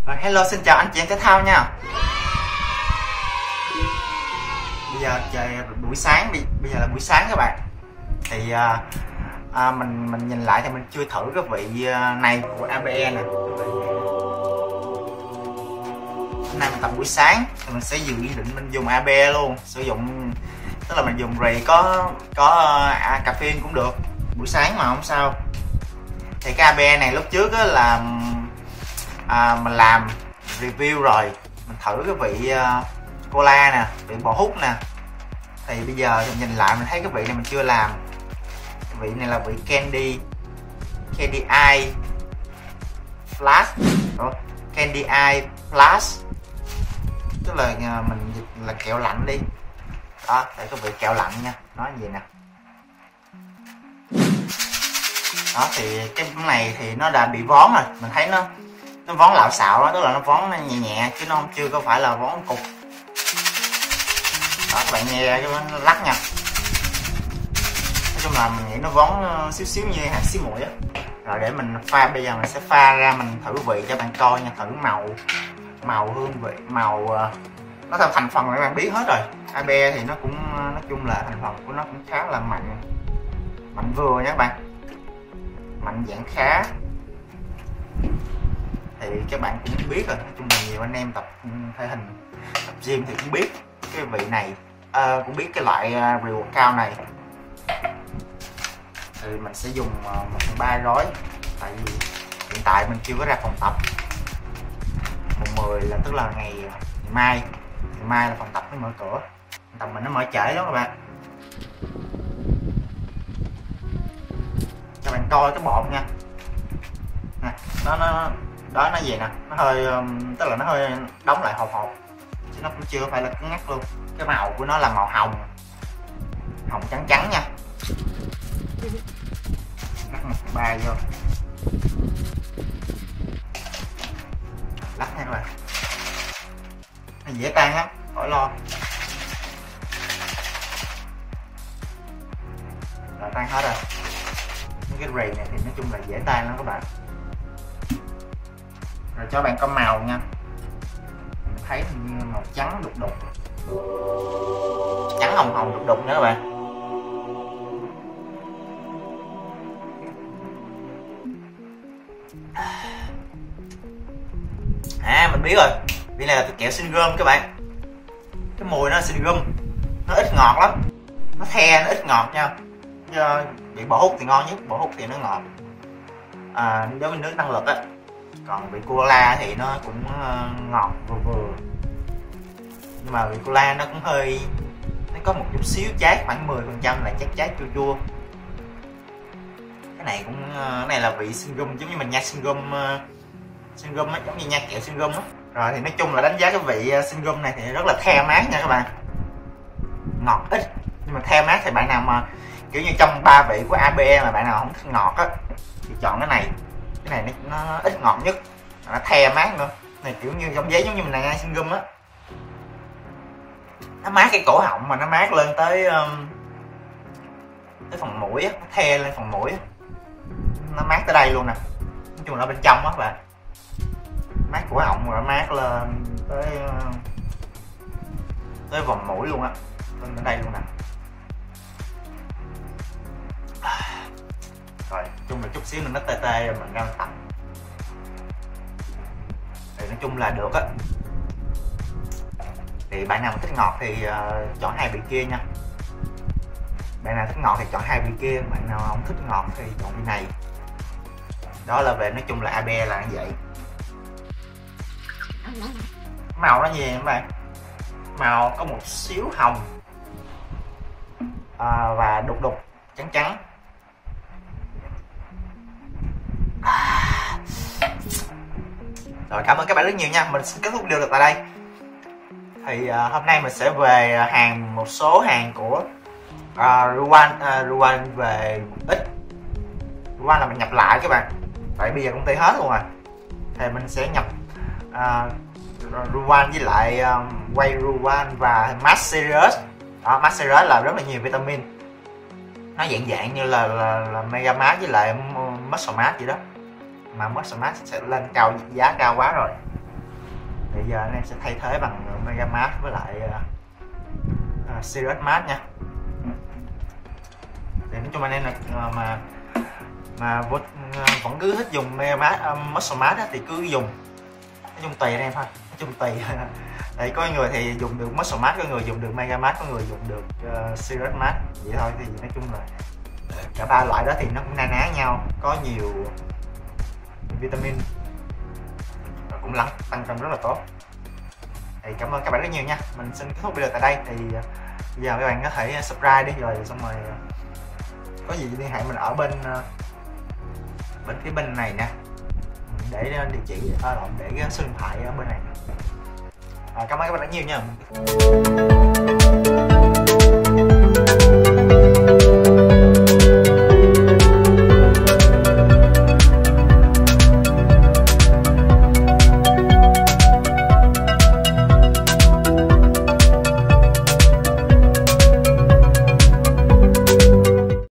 Rồi, hello, xin chào anh chị em thể thao nha. Bây giờ trời buổi sáng, bây giờ là buổi sáng các bạn. Thì mình nhìn lại thì mình chưa thử cái vị này của ABE nè. Hôm nay mình tập buổi sáng thì mình sẽ dự định mình dùng ABE luôn, sử dụng tức là mình dùng rì có caffeine cũng được, buổi sáng mà không sao. Thì cái ABE này lúc trước là mình làm review rồi, mình thử cái vị cola nè, vị bò hút nè. Thì bây giờ thì nhìn lại mình thấy cái vị này mình chưa làm. Cái vị này là vị candy eye flash, candy eye plus, tức là mình dịch là kẹo lạnh đi đó. Để cái vị kẹo lạnh nha, nói gì nè đó. Thì cái này thì nó đã bị vón rồi, mình thấy nó vón lạo xạo đó, tức là nó vón nhẹ nhẹ chứ nó chưa có phải là vón cục đó. Các bạn nghe cái nó lắc nha, nói chung là mình nghĩ nó vón xíu xíu như hạt xí muội á. Rồi để mình pha, bây giờ mình sẽ pha ra mình thử vị cho bạn coi nha, thử màu hương vị, màu nó theo thành phần các bạn biết hết rồi. ABE thì nó cũng nói chung là thành phần của nó cũng khá là mạnh vừa nha các bạn, mạnh dạng khá. Thì các bạn cũng biết rồi, nói chung là nhiều anh em tập thể hình, tập gym thì cũng biết cái vị này, cũng biết cái loại pre-workout này. Thì mình sẽ dùng 1/3 gói, tại vì hiện tại mình chưa có ra phòng tập. Mùng 10 là tức là ngày mai là phòng tập mới mở cửa, tập mình nó mở trễ lắm các bạn. Cho bạn coi cái bột nha nè, nó gì nè, nó hơi tức là nó hơi đóng lại hột chứ nó cũng chưa phải là cứng ngắc luôn. Cái màu của nó là màu hồng trắng nha. Lắc 1/3 vô, lắc nha các bạn, nó dễ tan lắm, khỏi lo. Rồi tan hết rồi. Những cái rì này thì nói chung là dễ tan lắm các bạn. Rồi cho bạn coi màu nha, mình thấy như màu trắng đục, trắng hồng đục nữa các bạn. Mình biết rồi, vị này là cái kẹo xin gum các bạn. Cái mùi nó xin gum, nó ít ngọt lắm, nó the, nó ít ngọt nha. Vị bò hút thì ngon nhất, bò hút thì nó ngọt đối với nước năng lực á. Còn vị cola thì nó cũng ngọt vừa, nhưng mà vị cola nó cũng hơi, nó có một chút xíu trái, khoảng 10% là trái chua. Cái này cũng cái này là vị xin gum, giống như mình nhai xin gum á, giống như nhai kẹo xin gum á. Rồi thì nói chung là đánh giá cái vị xin gum này thì rất là the mát nha các bạn, ngọt ít nhưng mà the mát. Thì bạn nào mà kiểu như trong 3 vị của ABE mà bạn nào không thích ngọt á thì chọn cái này nó ít ngọt nhất, nó the mát nữa. Này kiểu như giống giấy, giống như mình nhai xin gum á, nó mát cái cổ họng mà nó mát lên tới phần mũi á, nó the lên phần mũi á, nó mát tới đây luôn nè. Nói chung là ở bên trong á bạn, mát cổ họng rồi mát lên tới vòng mũi luôn á, lên đến đây luôn nè. Rồi chung là chút xíu nữa nó tê rồi mình ra tập thì nói chung là được á. Thì bạn nào mà thích ngọt thì chọn 2 vị kia nha. Bạn nào thích ngọt thì chọn 2 vị kia, bạn nào không thích ngọt thì chọn vị này. Đó là về, nói chung là ABE là như vậy. Màu nó gì các bạn, màu có một xíu hồng và đục trắng. Rồi cảm ơn các bạn rất nhiều nha, mình xin kết thúc video được tại đây. Thì hôm nay mình sẽ về một số hàng của Ruan về ít. Ruan là mình nhập lại các bạn, tại bây giờ công ty hết luôn rồi. Thì mình sẽ nhập Ruan với lại Whey Ruan và Max Series. Đó, Max Series là rất là nhiều vitamin, nó dạng như là Mega Max với lại Muscle Max vậy đó, mà Muscle Max sẽ lên giá cao quá rồi. Bây giờ anh em sẽ thay thế bằng Megamart với lại Sirius Mart nha. Thì nói chung anh em là vẫn cứ thích dùng Megamart, Muscle Mart thì cứ dùng, nói chung tùy anh em thôi, nói chung tùy. Tại có người thì dùng được Muscle Mart, có người dùng được Megamart, có người dùng được Sirius Mart, vậy thôi. Thì nói chung là cả ba loại đó thì nó cũng na ná nhau, có nhiều vitamin và cũng tăng cân rất là tốt. Thì cảm ơn các bạn rất nhiều nha. Mình xin kết thúc video tại đây. Thì bây giờ các bạn có thể subscribe đi, rồi xong rồi có gì liên hệ mình ở bên phía bên này nè, để địa chỉ để số điện thoại ở bên này. Cảm ơn các bạn rất nhiều nha.